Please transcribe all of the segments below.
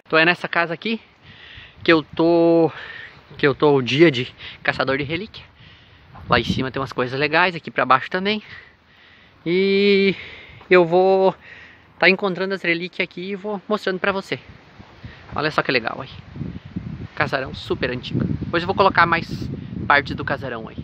Então é nessa casa aqui que eu tô o dia de caçador de relíquia. Lá em cima tem umas coisas legais, aqui pra baixo também. E eu vou tá encontrando as relíquias aqui e vou mostrando pra você. Olha só que legal aí. Casarão super antigo. Depois eu vou colocar mais partes do casarão aí.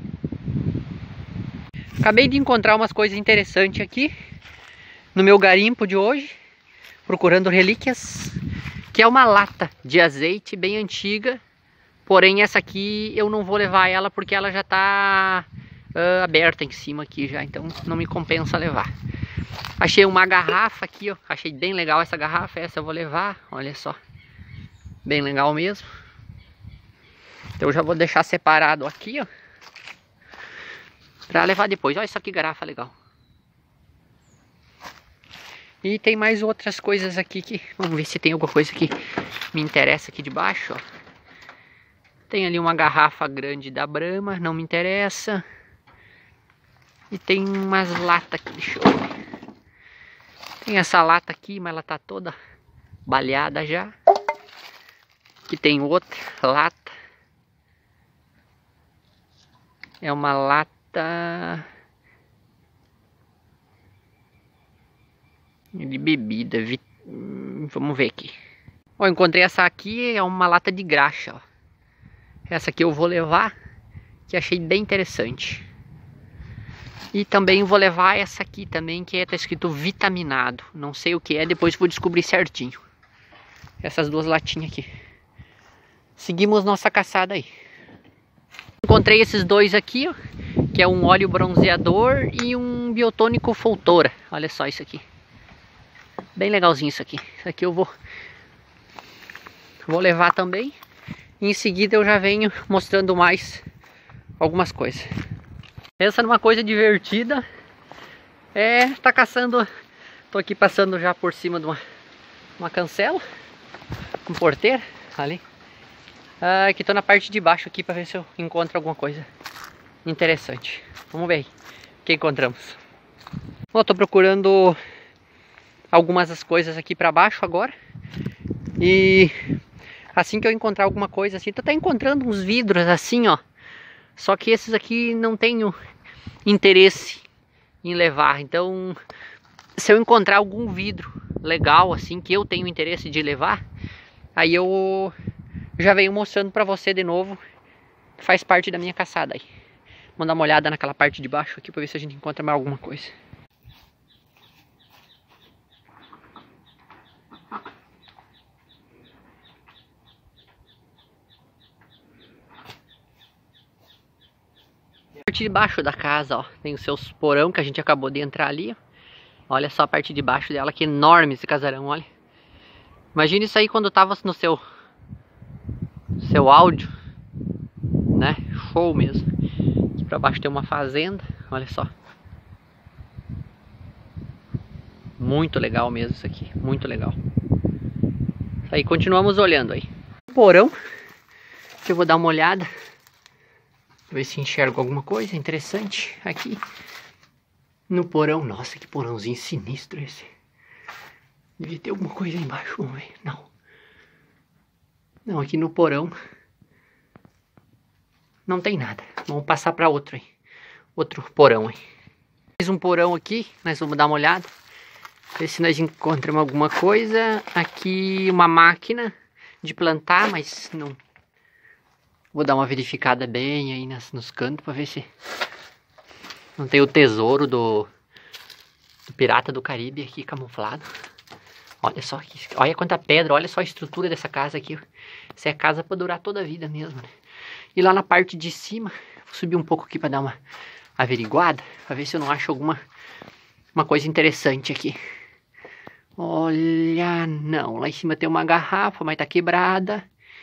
Acabei de encontrar umas coisas interessantes aqui no meu garimpo de hoje, procurando relíquias, que é uma lata de azeite bem antiga. Porém essa aqui eu não vou levar ela porque ela já tá aberta em cima aqui já, então não me compensa levar. Achei uma garrafa aqui, ó. Achei bem legal essa garrafa, essa eu vou levar, olha só. Bem legal mesmo. Então eu já vou deixar separado aqui, ó, pra levar depois. Olha só que garrafa legal. E tem mais outras coisas aqui que... Vamos ver se tem alguma coisa que me interessa aqui debaixo, ó. Tem ali uma garrafa grande da Brahma, não me interessa. E tem umas latas aqui, deixa eu ver. Tem essa lata aqui, mas ela tá toda balhada já. Aqui tem outra lata. É uma lata de bebida. Vamos ver aqui. Ó, encontrei essa aqui, é uma lata de graxa, ó. Essa aqui eu vou levar, que achei bem interessante. E também vou levar essa aqui também, que tá escrito vitaminado. Não sei o que é, depois vou descobrir certinho. Essas duas latinhas aqui. Seguimos nossa caçada aí. Encontrei esses dois aqui, ó, que é um óleo bronzeador e um biotônico Foltora. Olha só isso aqui. Bem legalzinho isso aqui. Isso aqui eu vou levar também. E em seguida eu já venho mostrando mais algumas coisas. Pensa numa coisa divertida. Tá caçando. Tô aqui passando já por cima de uma cancela. Um porteiro ali. Aqui tô na parte de baixo aqui para ver se eu encontro alguma coisa interessante. Vamos ver aí o que encontramos. Bom, tô procurando algumas das coisas aqui para baixo agora. E assim que eu encontrar alguma coisa assim, tô até encontrando uns vidros assim, ó. Só que esses aqui não tenho interesse em levar. Então, se eu encontrar algum vidro legal assim que eu tenho interesse de levar, aí eu já venho mostrando pra você de novo. Faz parte da minha caçada aí. Vamos dar uma olhada naquela parte de baixo aqui pra ver se a gente encontra mais alguma coisa. A parte de baixo da casa, ó, tem os seus porão que a gente acabou de entrar ali, ó. Olha só a parte de baixo dela, que enorme esse casarão, olha. Imagina isso aí quando tava no seu áudio, né? Show mesmo. Aqui pra baixo tem uma fazenda, olha só. Muito legal mesmo isso aqui, muito legal. Isso aí, continuamos olhando aí. O porão, que eu vou dar uma olhada. Ver se enxergo alguma coisa interessante aqui no porão. Nossa, que porãozinho sinistro esse. Devia ter alguma coisa aí embaixo, vamos ver. Não, aqui no porão não tem nada. Vamos passar para outro aí. Outro porão aí. Mais um porão aqui, nós vamos dar uma olhada. Ver se nós encontramos alguma coisa. Aqui uma máquina de plantar, mas não... Vou dar uma verificada bem aí nos cantos para ver se não tem o tesouro do Pirata do Caribe aqui camuflado. Olha só, olha quanta pedra, olha só a estrutura dessa casa aqui. Essa é casa para durar toda a vida mesmo, né? E lá na parte de cima, vou subir um pouco aqui para dar uma averiguada, para ver se eu não acho uma coisa interessante aqui. Olha, não, lá em cima tem uma garrafa, mas tá quebrada.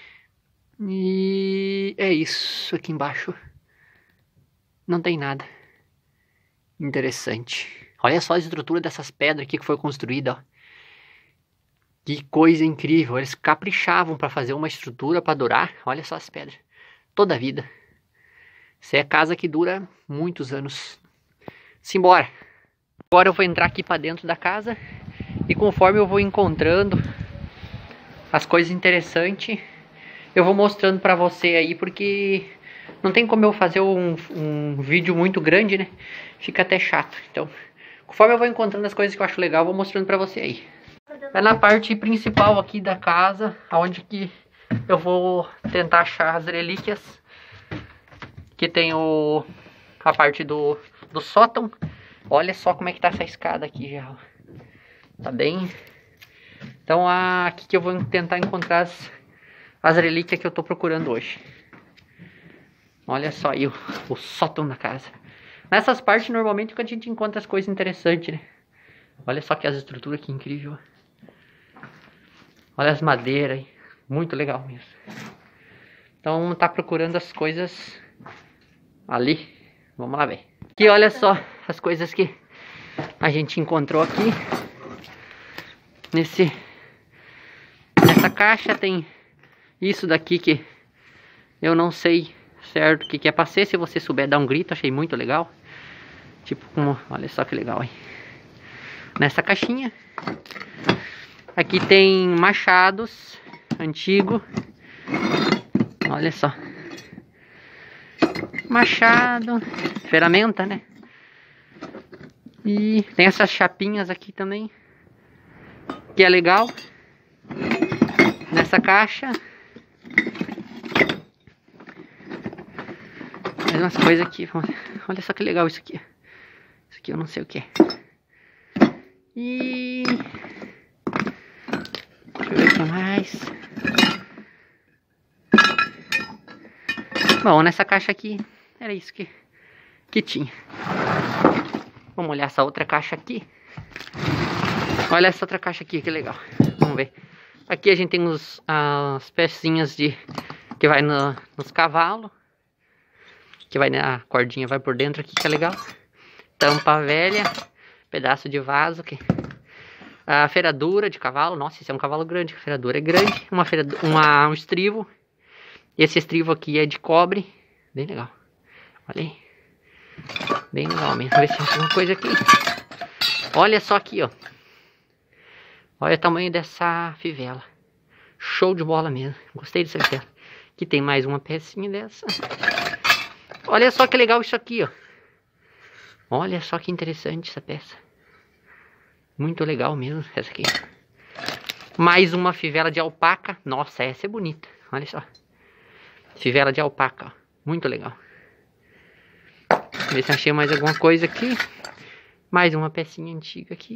E é isso, aqui embaixo não tem nada interessante. Olha só a estrutura dessas pedras aqui que foi construída, ó. Que coisa incrível, eles caprichavam para fazer uma estrutura para durar. Olha só as pedras, toda a vida. Essa é a casa que dura muitos anos. Simbora. Agora eu vou entrar aqui para dentro da casa e conforme eu vou encontrando as coisas interessantes, eu vou mostrando pra você aí, porque não tem como eu fazer um vídeo muito grande, né? Fica até chato. Então, conforme eu vou encontrando as coisas que eu acho legal, eu vou mostrando pra você aí. É na parte principal aqui da casa, onde que eu vou tentar achar as relíquias. Que tem a parte do sótão. Olha só como é que tá essa escada aqui já, ó. Tá bem? Então aqui que eu vou tentar encontrar as relíquias que eu tô procurando hoje. Olha só aí o sótão da casa. Nessas partes normalmente que a gente encontra as coisas interessantes, né? Olha só que as estruturas que incrível. Olha as madeiras aí. Muito legal mesmo. Então tá procurando as coisas ali. Vamos lá ver. Aqui olha só as coisas que a gente encontrou aqui. Nessa caixa tem isso daqui que eu não sei certo o que é pra ser. Se você souber dar um grito, achei muito legal. Tipo, olha só que legal aí. Nessa caixinha. Aqui tem machados antigo. Olha só. Machado. Ferramenta, né? E tem essas chapinhas aqui também. Que é legal. Nessa caixa. Mais umas coisas aqui. Olha só que legal isso aqui. Isso aqui eu não sei o que é. E... deixa eu ver o que mais. Bom, nessa caixa aqui era isso que tinha. Vamos olhar essa outra caixa aqui. Olha essa outra caixa aqui, que legal. Vamos ver. Aqui a gente tem as pecinhas que vai nos cavalos. Que vai a cordinha vai por dentro aqui, que é legal. Tampa velha. Pedaço de vaso. A ferradura de cavalo. Nossa, esse é um cavalo grande. A ferradura é grande. Um estrivo. Esse estrivo aqui é de cobre. Bem legal. Olha aí. Bem legal mesmo. Vamos ver se tem alguma coisa aqui. Olha só aqui, ó. Olha o tamanho dessa fivela. Show de bola mesmo. Gostei dessa fivela. Aqui tem mais uma pecinha dessa. Olha só que legal isso aqui, ó. Olha só que interessante essa peça. Muito legal mesmo essa aqui. Mais uma fivela de alpaca. Nossa, essa é bonita. Olha só. Fivela de alpaca, ó. Muito legal. Ver se achei mais alguma coisa aqui. Mais uma pecinha antiga aqui.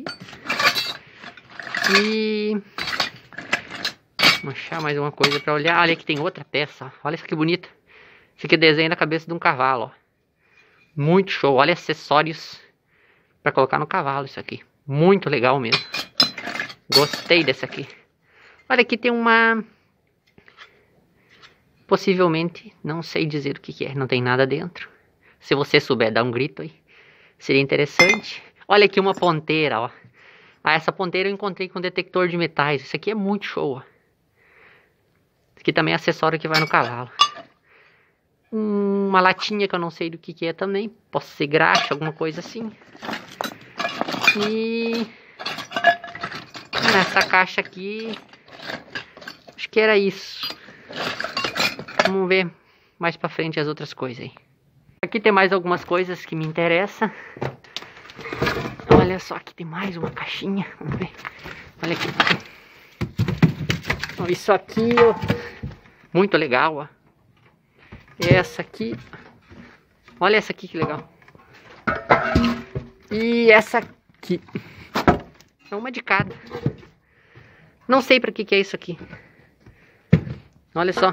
E... vamos achar mais uma coisa pra olhar. Olha, aqui tem outra peça, ó. Olha isso que bonita. Isso aqui é desenho da cabeça de um cavalo, ó. Muito show. Olha acessórios pra colocar no cavalo isso aqui. Muito legal mesmo. Gostei dessa aqui. Olha, aqui tem uma... possivelmente, não sei dizer o que é. Não tem nada dentro. Se você souber, dá um grito aí. Seria interessante. Olha aqui uma ponteira, ó. Ah, essa ponteira eu encontrei com detector de metais. Isso aqui é muito show, ó. Isso aqui também é acessório que vai no cavalo. Uma latinha que eu não sei do que é também. Posso ser graxa, alguma coisa assim. E... nessa caixa aqui... acho que era isso. Vamos ver mais pra frente as outras coisas aí. Aqui tem mais algumas coisas que me interessam. Olha só, aqui tem mais uma caixinha. Vamos ver. Olha aqui. Ó, isso aqui, ó. Muito legal, ó. Essa aqui. Olha essa aqui que legal. E essa aqui. É uma de cada. Não sei pra que é isso aqui. Olha só.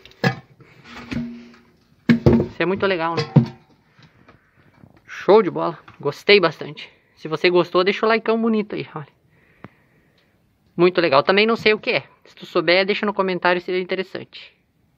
Isso é muito legal, né? Show de bola. Gostei bastante. Se você gostou, deixa o likeão bonito aí, olha. Muito legal. Também não sei o que é. Se tu souber, deixa no comentário, seria interessante.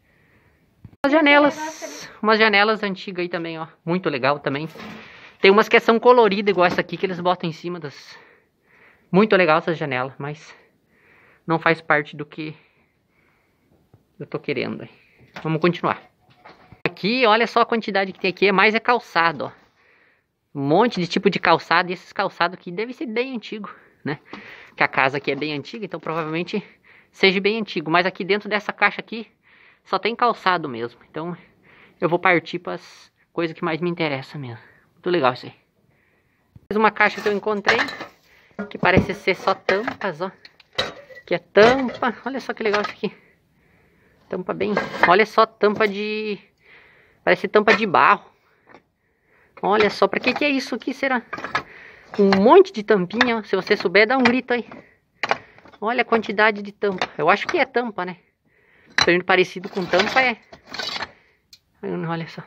Umas janelas antigas aí também, ó. Muito legal também. Tem umas que são coloridas, igual essa aqui, que eles botam em cima das... muito legal essas janelas, mas não faz parte do que eu tô querendo. Vamos continuar. Aqui, olha só a quantidade que tem aqui. Mais é calçado, ó. Um monte de tipo de calçado. E esses calçados aqui devem ser bem antigos, né? Que a casa aqui é bem antiga, então provavelmente seja bem antigo. Mas aqui dentro dessa caixa aqui só tem calçado mesmo. Então eu vou partir para as coisas que mais me interessam mesmo. Muito legal isso aí. Mais uma caixa que eu encontrei, que parece ser só tampas, ó. Que é tampa. Olha só que legal isso aqui. Tampa bem... Olha só, tampa de... Parece tampa de barro. Olha só, pra que é isso aqui, será? Um monte de tampinha, ó. Se você souber, dá um grito aí. Olha a quantidade de tampa. Eu acho que é tampa, né? Parecido com tampa é. Olha só.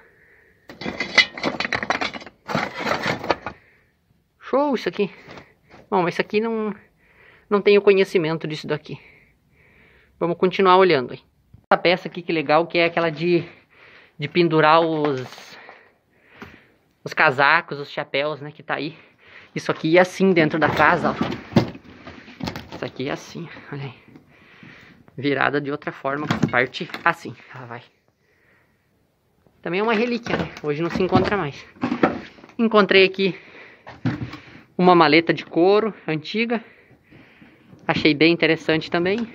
Show isso aqui. Bom, mas isso aqui não tenho conhecimento disso daqui. Vamos continuar olhando aí. Essa peça aqui que legal, que é aquela de pendurar os casacos, os chapéus, né, que tá aí. Isso aqui é assim dentro da casa, ó. Isso aqui é assim, olha aí. Virada de outra forma, com essa parte assim, ela vai. Também é uma relíquia, né? Hoje não se encontra mais. Encontrei aqui uma maleta de couro antiga. Achei bem interessante também.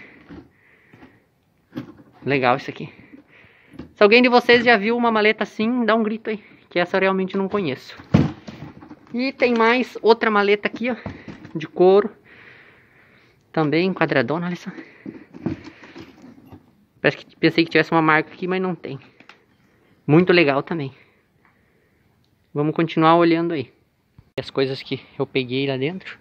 Legal isso aqui. Se alguém de vocês já viu uma maleta assim, dá um grito aí, que essa eu realmente não conheço. E tem mais outra maleta aqui, ó, de couro. Também quadradona, olha só. Pensei que tivesse uma marca aqui, mas não tem. Muito legal também. Vamos continuar olhando aí. As coisas que eu peguei lá dentro.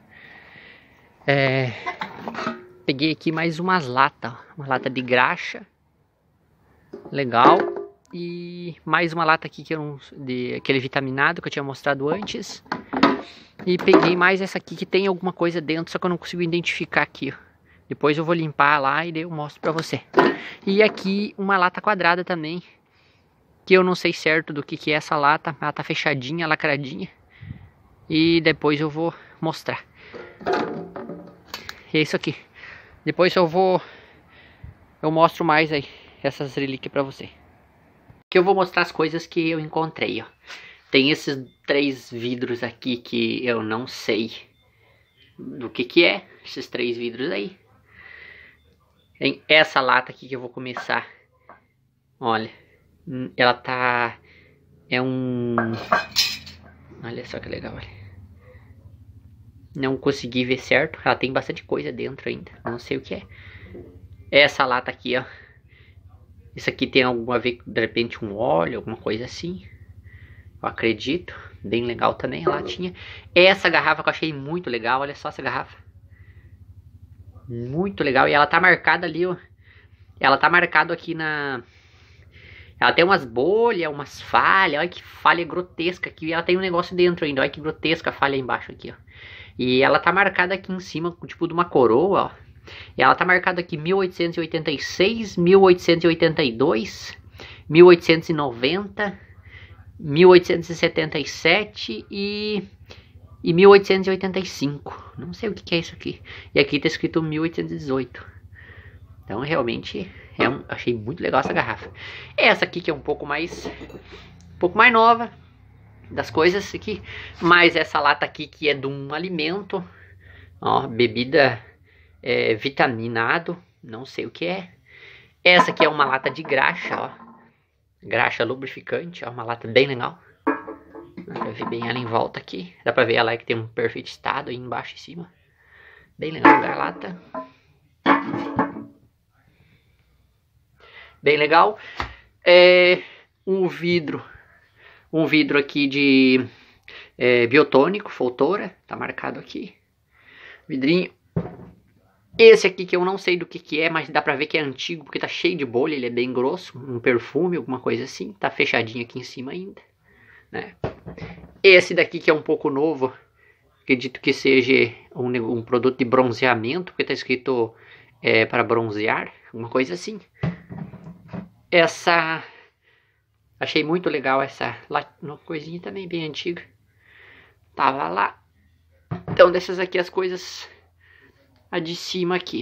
Peguei aqui mais umas latas. Uma lata de graxa. Legal. E mais uma lata aqui que de aquele vitaminado que eu tinha mostrado antes. E peguei mais essa aqui que tem alguma coisa dentro, só que eu não consigo identificar aqui, ó. Depois eu vou limpar lá e daí eu mostro pra você. E aqui uma lata quadrada também, que eu não sei certo do que é essa lata. Ela tá fechadinha, lacradinha. E depois eu vou mostrar. E é isso aqui. Depois eu mostro mais aí essas relíquias pra você. Aqui eu vou mostrar as coisas que eu encontrei, ó. Tem esses 3 vidros aqui que eu não sei do que é. Esses 3 vidros aí. Tem essa lata aqui que eu vou começar. Olha. Ela tá... Olha só que legal, olha. Não consegui ver certo. Ela tem bastante coisa dentro ainda. Não sei o que é. Essa lata aqui, ó. Isso aqui tem alguma a ver, de repente, um óleo, alguma coisa assim. Eu acredito. Bem legal também a latinha. Essa garrafa que eu achei muito legal. Olha só essa garrafa. Muito legal. E ela tá marcada ali, ó. Ela tá marcada aqui na... Ela tem umas bolhas, umas falhas. Olha que falha grotesca aqui. E ela tem um negócio dentro ainda. Olha que grotesca a falha embaixo aqui, ó. E ela tá marcada aqui em cima, tipo de uma coroa, ó. E ela tá marcada aqui 1886, 1882, 1890, 1877 e 1885. Não sei o que é isso aqui. E aqui tá escrito 1818. Então realmente achei muito legal essa garrafa. Essa aqui que é um pouco mais nova das coisas aqui. Mas essa lata aqui que é de um alimento, ó, bebida vitaminado, não sei o que é. Essa aqui é uma lata de graxa, ó. Graxa lubrificante, ó, uma lata bem legal. Dá pra ver bem ela em volta aqui. Dá pra ver ela que tem um perfeito estado aí embaixo e em cima. Bem legal a lata. Bem legal. Um vidro aqui de biotônico, Foltora. Tá marcado aqui. Vidrinho. Esse aqui que eu não sei do que é, mas dá pra ver que é antigo, porque tá cheio de bolha, ele é bem grosso, um perfume, alguma coisa assim. Tá fechadinho aqui em cima ainda, né? Esse daqui que é um pouco novo, acredito que seja um produto de bronzeamento, porque tá escrito para bronzear, alguma coisa assim. Essa... Achei muito legal essa uma coisinha também bem antiga. Tava lá. Então dessas aqui as coisas... A de cima aqui.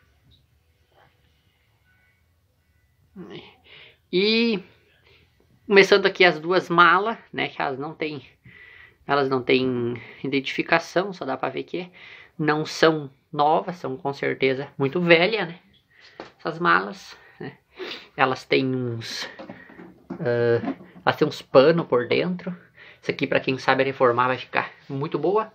E começando aqui as duas malas, né? Que elas não têm identificação, só dá pra ver que não são novas, são com certeza muito velhas, né? essas malas, né? Elas têm uns panos por dentro. Isso aqui, para quem sabe reformar, vai ficar muito boa.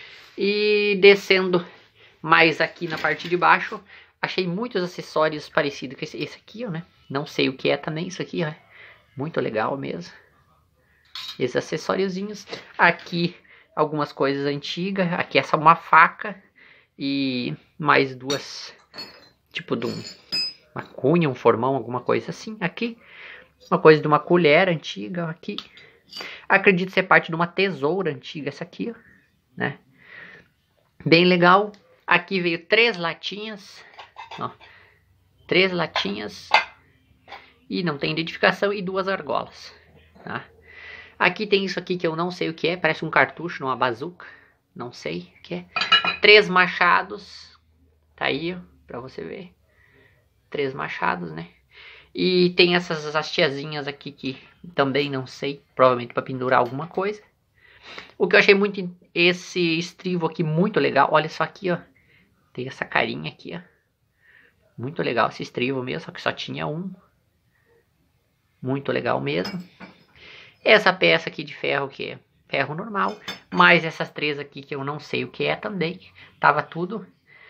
E descendo mais aqui na parte de baixo, achei muitos acessórios parecidos com esse aqui, ó, né? Não sei o que é também isso aqui, ó. Muito legal mesmo. Esses acessóriozinhos. Aqui algumas coisas antigas. Aqui essa é uma faca. E mais duas, tipo de uma cunha, um formão, alguma coisa assim. Aqui uma coisa de uma colher antiga. Aqui acredito ser parte de uma tesoura antiga. Essa aqui, ó, né? Bem legal. Aqui veio 3 latinhas. Ó, 3 latinhas. E não tem identificação. E 2 argolas, tá? Aqui tem isso aqui que eu não sei o que é. Parece um cartucho, uma bazuca. Não sei o que é. 3 machados. Tá aí, ó, pra você ver. 3 machados, né? E tem essas hasteazinhas aqui que também não sei. Provavelmente pra pendurar alguma coisa. O que eu achei muito... Esse estrivo aqui muito legal. Olha só aqui, ó. Tem essa carinha aqui, ó. Muito legal esse estrivo mesmo. Só que só tinha um. Muito legal mesmo. Essa peça aqui de ferro que é ferro normal. Mais essas 3 aqui que eu não sei o que é também. Tava tudo.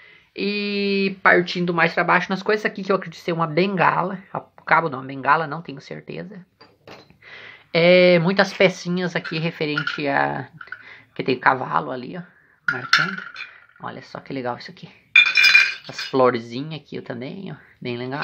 E partindo mais para baixo nas coisas aqui que eu acredito ser uma bengala. Cabo não, bengala não tenho certeza. Muitas pecinhas aqui referente a... Que tem cavalo ali, ó. Marcando. Olha só que legal isso aqui. As florzinhas aqui também, ó. Bem legal.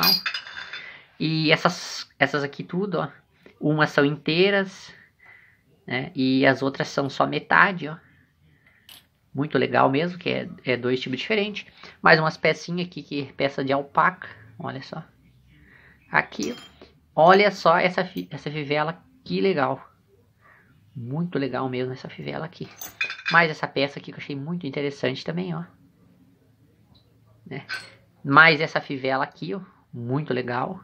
E essas aqui tudo, ó. Umas são inteiras, né? E as outras são só metade, ó. Muito legal mesmo, que é 2 tipos diferentes. Mais umas pecinhas aqui, que é peça de alpaca. Olha só. Aqui, olha só essa fivela, que legal. Muito legal mesmo essa fivela aqui. Mais essa peça aqui que eu achei muito interessante também, ó. Né? Mais essa fivela aqui, ó. Muito legal.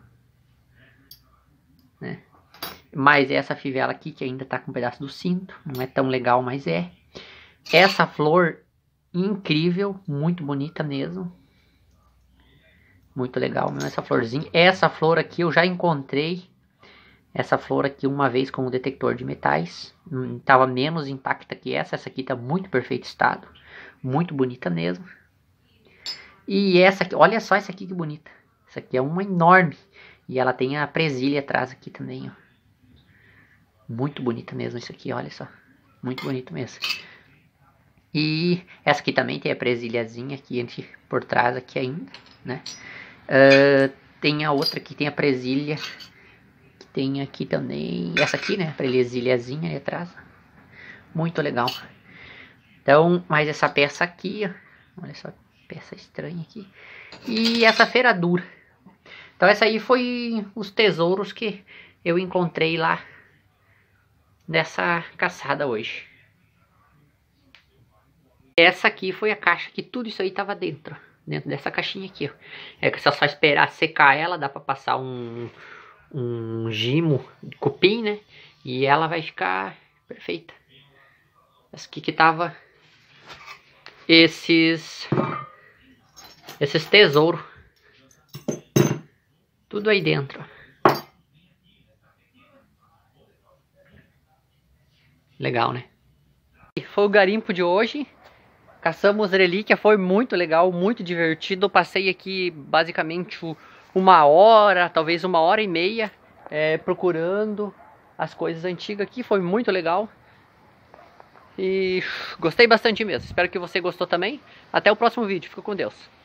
Né? Mais essa fivela aqui que ainda tá com um pedaço do cinto. Não é tão legal, mas é. Essa flor incrível, muito bonita mesmo. Muito legal mesmo essa florzinha. Essa flor aqui eu já encontrei. Essa flor aqui uma vez com o detector de metais. Tava menos intacta que essa. Essa aqui tá muito perfeito estado. Muito bonita mesmo. E essa aqui, olha só essa aqui que bonita. Essa aqui é uma enorme. E ela tem a presilha atrás aqui também, ó. Muito bonita mesmo isso aqui, olha só. Muito bonito mesmo. E essa aqui também tem a presilhazinha aqui por trás aqui ainda, né? Tem a outra que tem a presilha. Que tem aqui também. Essa aqui, né? A presilhazinha ali atrás. Muito legal. Então, mais essa peça aqui, ó. Olha só, peça estranha aqui. E essa ferradura. Então essa aí foi os tesouros que eu encontrei lá nessa caçada hoje. Essa aqui foi a caixa que tudo isso aí tava dentro dessa caixinha aqui, ó. É que só esperar secar ela, dá pra passar um gimo de cupim, né? E ela vai ficar perfeita. Essa aqui que tava esses tesouros. Tudo aí dentro. Legal, né? Foi o garimpo de hoje. Caçamos relíquia, foi muito legal, muito divertido. Eu passei aqui basicamente 1 hora, talvez 1h30, procurando as coisas antigas aqui. Foi muito legal. E gostei bastante mesmo. Espero que você gostou também. Até o próximo vídeo. Fica com Deus.